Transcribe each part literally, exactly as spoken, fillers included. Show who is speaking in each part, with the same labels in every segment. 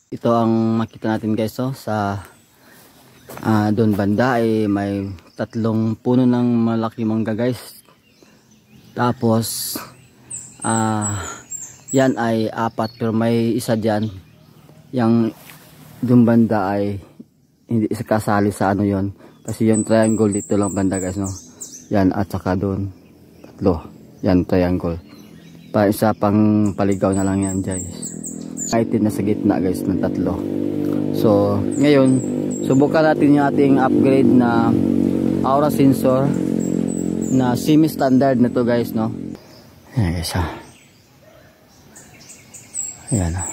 Speaker 1: Ito ang makita natin guys, oh, sa uh, doon banda ay may tatlong puno ng malaki mangga guys. Tapos uh, yan ay apat, pero may isa dyan yung doon banda ay hindi isa kasali sa ano yon, kasi yung triangle dito lang banda guys, no. Yan, at saka doon tatlo, yan triangle pa, isa pang paligaw na lang yan guys. Item na sa gitna guys ng tatlo. So ngayon subukan natin yung ating upgrade na aura sensor na semi standard na to guys, no. Ayan guys, ha. Ayan, ha.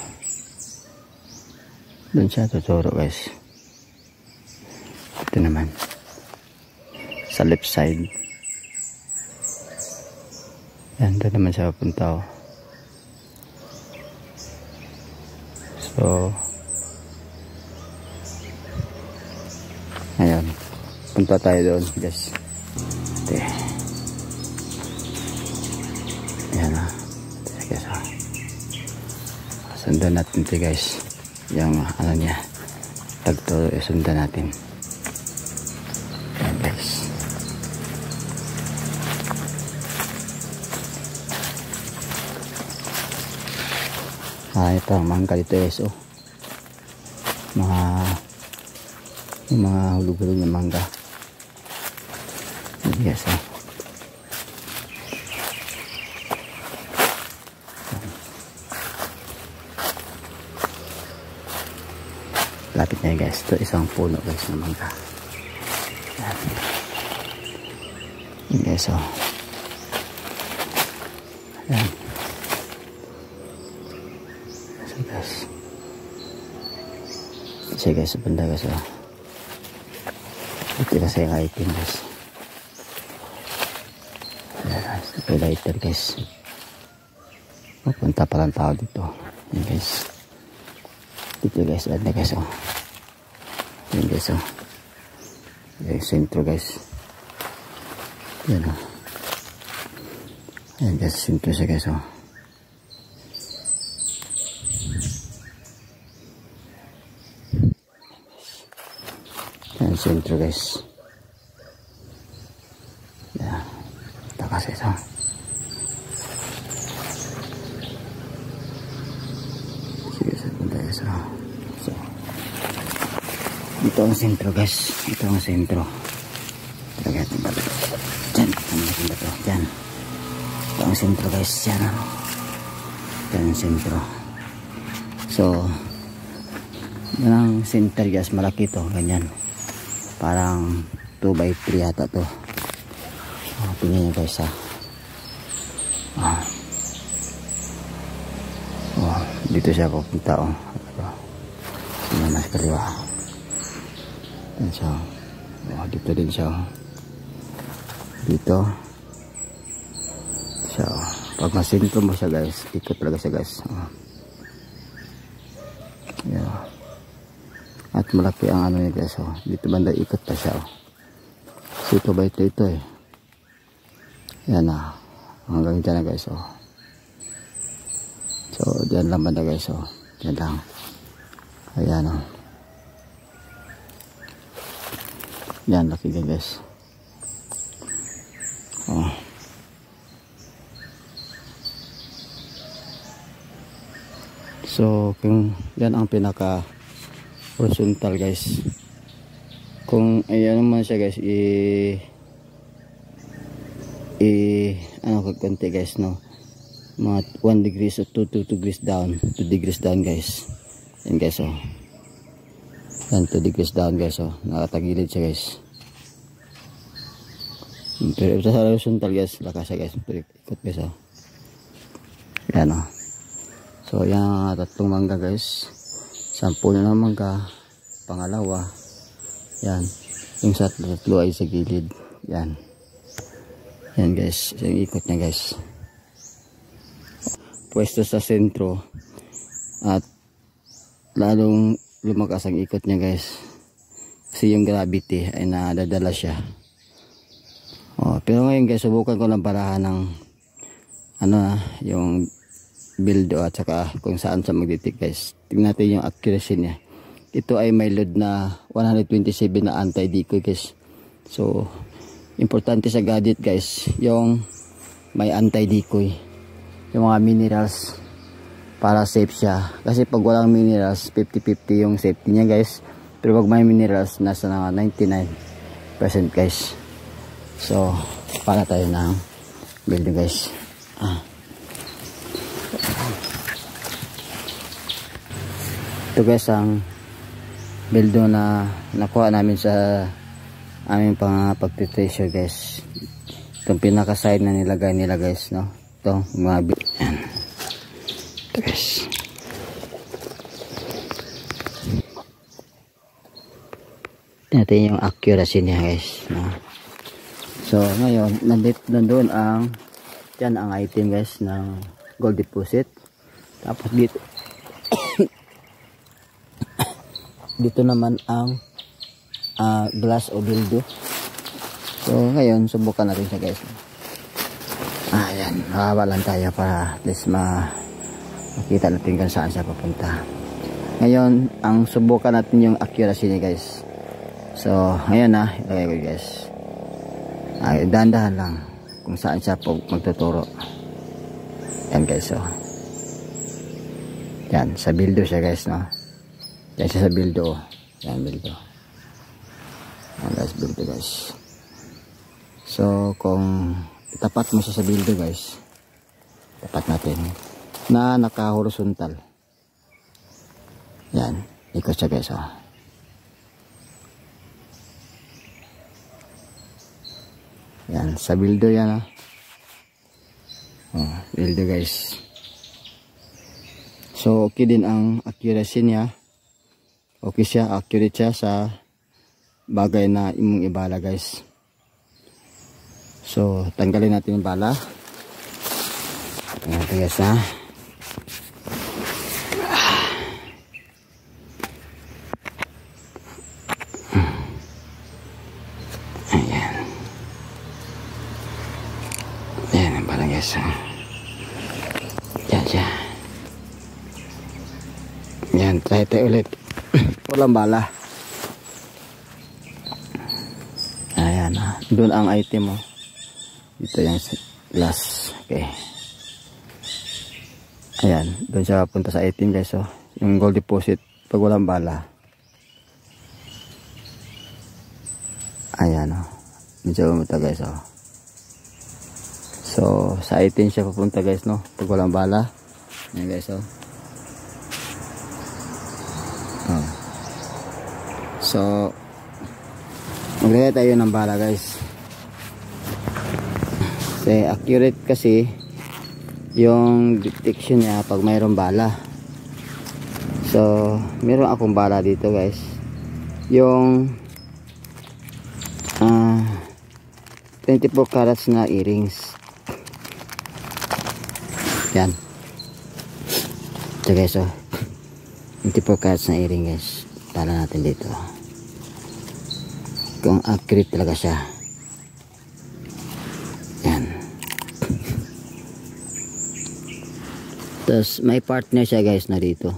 Speaker 1: Doon siya tuturo guys. Ito naman sa left side. Yan, doon naman siya papunta, oh. So ayan, punta tayo doon guys. Ito, ayan, ha. Sige, so sundan natin ito guys, yung ano niya tagturo, sundan natin. Ayan guys. Ah, ito ang mangga dito guys, oh. Mga yung mga hulog-hulog na mangga. Yes, oh. Lapit na guys, ito isang puno guys ng mangga. Yan guys, oh. Ayan. So guys, so guys, sa banda guys, oh. Ito kasi yung item guys. Ayan guys, ito yung lighter guys. Pupunta palang tao dito. Ayan guys, dito guys, banda guys, oh. Ayan guys, oh. Ayan yung sentro guys. Ayan, oh. Ayan guys, sentro siya guys, oh. Ayan sentro guys. Ayan, takas ito. Sige, sa punta guys, oh. So ito ang sentro guys, ito ang sentro. Talaga ito ba ito? Diyan, ano ba ito? Diyan. Ito ang sentro guys, diyan. Ito ang sentro. So yan ang center guys, malaki ito, ganyan. Parang two by three yata to. Oh, tingnan nyo guys, ha. Oh. Oh, dito siya pupunta, oh. Tingnan mas kaliwa. Yan siya, oh. Dito din siya, oh. Dito siya, oh. Pag masintro mo siya guys, ikot talaga siya guys, oh. Yeah. At malaki ang ano niya guys, oh. Dito banda ikot pa siya, oh. So ito ba ito ito eh. Yan na, hanggang dyan na guys, oh. So dyan lang banda guys, oh. Dyan lang. Ayan, oh. Yan, laki din guys, oh. So kung yan ang pinaka horizontal guys, kung ayan naman siya guys, i i ano kagkonti guys, no, mga one degrees or two degrees down, two degrees down guys. Yan guys, oh. Yan, two degrees down guys, oh. Nakatagilid siya guys. Pero sa horizontal guys, lakas siya guys, ikot guys, oh. Yan, oh. So yan ang tatlong mangga guys, sampu na ng mangga, pangalawa yan, yung sa tatlo ay sa gilid, yan yan guys, yung ikot niya guys, pwesto sa sentro at lalong lumakas ang ikot niya guys, kasi yung gravity ay nadadala siya. Oh, pero ngayon guys, subukan ko ng parahan ng ano, yung build at saka kung saan siya magdetect guys. Tingnan natin yung accuracy niya. Ito ay may load na one twenty-seven na anti-decoy guys. So importante sa gadget guys yung may anti-decoy, yung mga minerals, para safe siya. Kasi pag walang minerals fifty fifty yung safety niya guys, pero pag may minerals nasa na ninety-nine percent guys. So para tayo ng build guys. ah. Ito guys ang build na nakuha namin sa aming pang pagtitreasure guys. Itong pinaka side na nilagay nila guys, no? Ito mga build. Yan. Ito guys. Natin yung accuracy niya guys, no? So ngayon nandito nandoon ang yan ang item guys ng gold deposit. Tapos dito dito naman ang uh, glass o dildo. So ngayon subukan natin siya guys. Ayan, mahaba lang tayo para at least ma makita natin kung saan siya papunta. Ngayon ang subukan natin yung accuracy niya guys. So ngayon na ilagay ko guys. Ay, dahan-dahan lang kung saan siya po magtuturo. Yan guys, so yan sa dildo siya guys, no? Yan siya sa buildo. Yan buildo. Yan guys, buildo guys. So kung tapat mo siya sa buildo guys, tapat natin na naka horizontal. Yan, ikot siya guys, oh. Yan sa buildo yan, oh. Oh, buildo guys. So okay din ang accuracy niya. Okay siya, accurate siya sa bagay na imong ibala guys. So tanggalin natin yung bala. Ayan guys, ha. Ayan. Ayan ang bala guys, ha. Yan siya. Yan, try tayo ulit. Walang bala. Ayan, ha. Doon ang item mo. Dito yung glass. Okay. Ayan, doon siya punta sa item guys, oh. Yung gold deposit pag walang bala. Ayan, oh. Medyo pumunta guys, oh. So sa item siya papunta guys, no, pag walang bala. Ayan guys, oh. Oh. So maglagay tayo ng bala guys. Kasi accurate kasi yung detection niya pag mayroong bala. So meron akong bala dito guys, yung uh, twenty-four carats na earrings. Yan. Ito guys, oh. twenty-four carats na earring guys. Para natin dito kung accurate talaga siya. Yan. Tapos may partner siya guys na dito.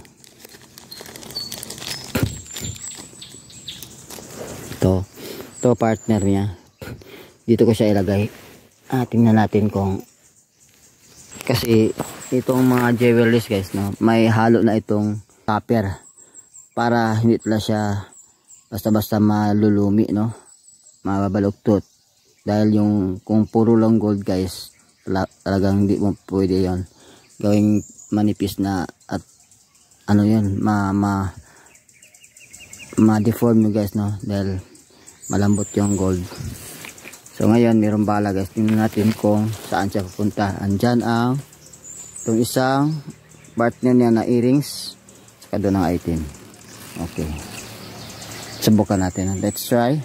Speaker 1: Ito. Ito partner niya. Dito ko siya ilagay. Ah, tingnan natin kung, kasi itong mga jewelries guys, no, may halo na itong copper para hindi pala siya basta-basta malulumi, no, mababaluktot. Dahil yung kung puro lang gold guys, talagang hindi mo pwede yon gawing manipis na at ano yun, ma ma ma-deform nyo guys, no, dahil malambot yung gold. So ngayon meron bala guys, tingnan natin kung saan siya pupunta. Andyan ang itong isang partner niya na earrings, saka doon ang item. Okay, subukan natin. Let's try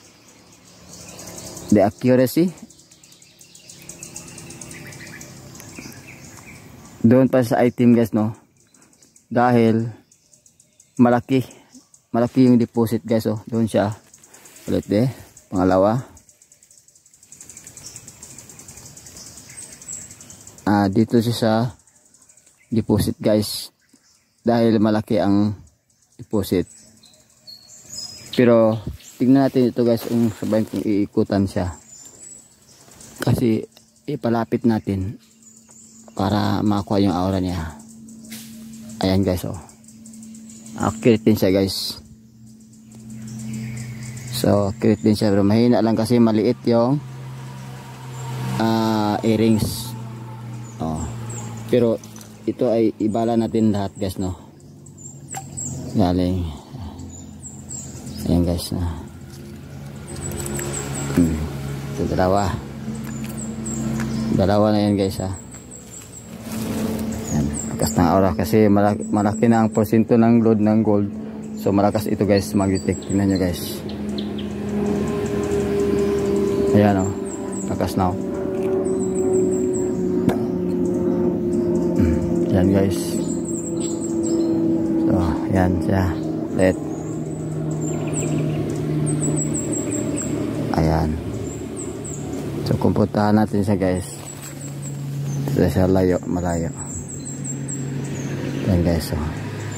Speaker 1: the accuracy. Doon pa sa item guys, no, dahil malaki malaki yung deposit guys, oh. Doon siya ulit, eh, pangalawa. Ah, dito siya sa deposit guys, dahil malaki ang deposit. Pero tingnan natin ito guys, kung sabayin kung iikutan siya, kasi ipalapit natin para makuha yung aura niya. Ayan guys, oh, accurate din siya guys. So accurate din siya, pero mahina lang kasi maliit yung uh, earrings. Oh, pero ito ay ibala natin lahat guys, no, galing. Ayan guys, na hmm. Ito dalawa dalawa na yan guys, ha. Ayan, lakas ng aura kasi malaki, malaki na ang porsyento ng load ng gold. So malakas ito guys mag-detect. Tingnan nyo guys. Ayan, oh, lakas na, oh. Yan guys. So yan siya. Let. Ayan. So kung puntahan natin siya guys, ito siya layo, malayo. Yan guys, so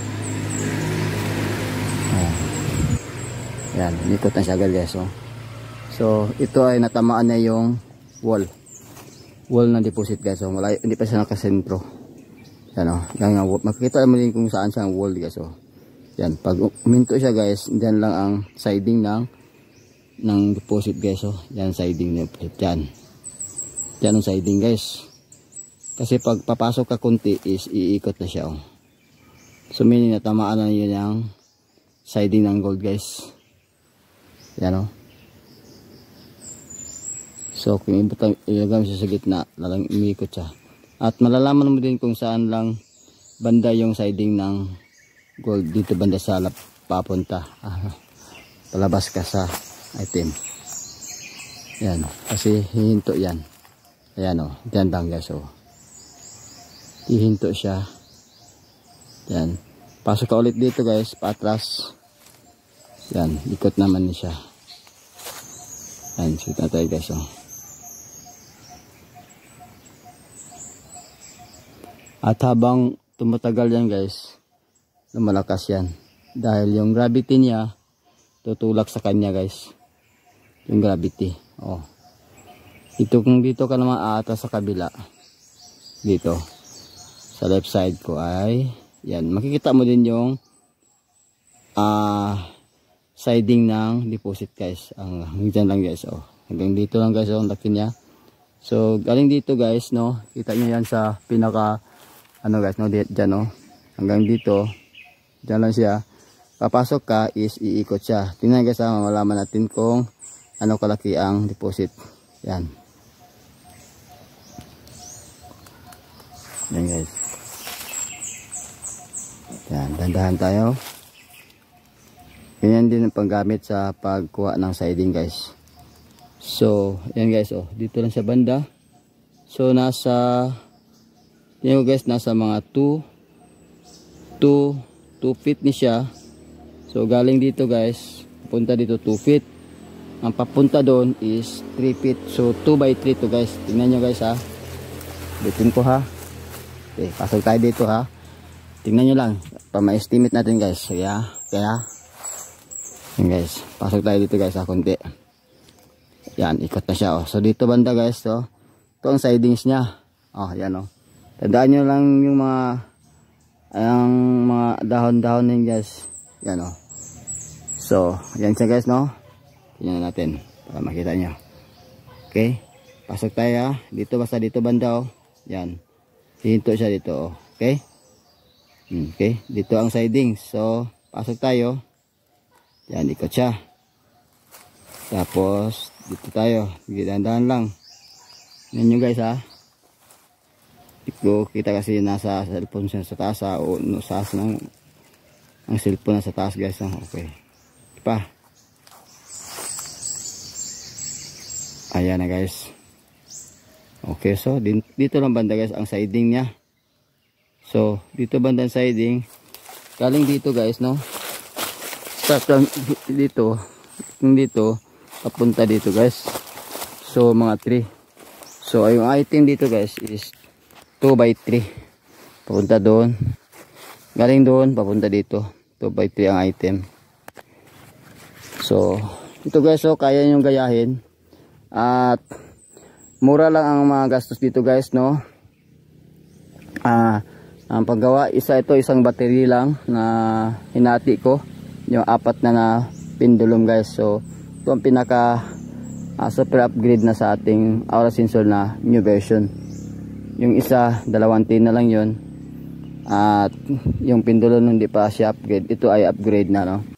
Speaker 1: ayan. Yan, ikot na siya agad guys, so. So ito ay natamaan na yung wall wall ng deposit guys, so malayo, hindi pa siya nakasentro. Yan, oh, yan, makikita mo din kung saan siya ang wall guys, oh. Yan, pag uminto siya guys, diyan lang ang siding ng ng deposit guys, oh. Yan siding ng deposit, yan. Yan ang siding guys. Kasi pag papasok ka kunti is iikot na siya, oh. So meaning natamaan na yun yung siding ng gold guys. Yan, oh. So kung ilagay mo siya sa gitna, lalang umiikot siya. At malalaman mo din kung saan lang banda yung siding ng gold, dito banda sa lap papunta. Ah, palabas ka sa item. Yan, kasi hihinto yan. Ayan, oh, dyan lang guys, oh. Hihinto siya. Yan. Pasok ka ulit dito guys, patras. Yan, ikot naman niya siya. Yan, sit na tayo guys, oh. At habang tumatagal yan guys, lumalakas yan. Dahil yung gravity niya, tutulak sa kanya guys. Yung gravity. Oh. Ito kung dito ka naman aatas sa kabila. Dito. Sa left side ko ay, yan. Makikita mo din yung uh, siding ng deposit guys. Ang hanggang lang guys. Oh. Hanggang dito lang guys. Oh, ang laki niya. So, galing dito guys, no. Kita nyo yan sa pinaka ano guys, no, dyan, no, hanggang dito, dyan lang siya. Papasok ka is iikot siya. Tingnan guys, ha, malaman natin kung ano kalaki ang deposit. Yan. Yan guys. Yan, dandahan tayo. Ganyan din ang panggamit sa pagkuha ng siding guys. So, yan guys, oh, dito lang sa banda. So, nasa yan guys, nasa mga two feet ni siya. So galing dito guys, punta dito two feet. Ang papunta doon is three feet. So two by three to guys. Tingnan nyo guys, ha. Bitin ko, ha. Okay, pasok tayo dito, ha. Tingnan nyo lang, pa ma-estimate natin guys. Kaya, kaya yan guys, pasok tayo dito guys, ha, konti. Yan, ikot na siya, oh. So dito banda guys, so ito ang sidings niya. Oh, yan, oh. Tandaan nyo lang yung mga ang mga dahon-dahon din guys. Yan, oh. So, yan siya guys, no. Tingnan natin para makita nyo. Okay. Pasok tayo, ha. Dito, basta dito banda, oh. Yan. Hihinto siya dito, oh. Okay. Okay. Dito ang siding. So, pasok tayo. Yan, ikot siya. Tapos, dito tayo. Dahan-dahan lang. Yan nyo guys, ha. Ito, kita kasi nasa cellphone siya sa taas, ha, o no, sa taas ng ang cellphone na sa taas guys, ha. Okay. Pa. Ayan na guys. Okay, so din, dito lang banda guys ang siding niya. So, dito banda ang siding. Galing dito guys, no. Start lang dito. Yung dito, papunta dito guys. So, mga three. So, yung item dito guys is two by three. papunta doon, galing doon papunta dito. two by three ang item. So ito guys, so kaya nyo gayahin at mura lang ang mga gastos dito guys, no. Ah, ang paggawa, isa ito, isang battery lang na hinati ko, yung apat na na pendulum guys. So ito ang pinaka uh, super upgrade na sa ating aura sensor na new version. Yung isa dalawang tin na lang yon, at yung pendulum hindi pa siya upgrade, ito ay upgrade na, no.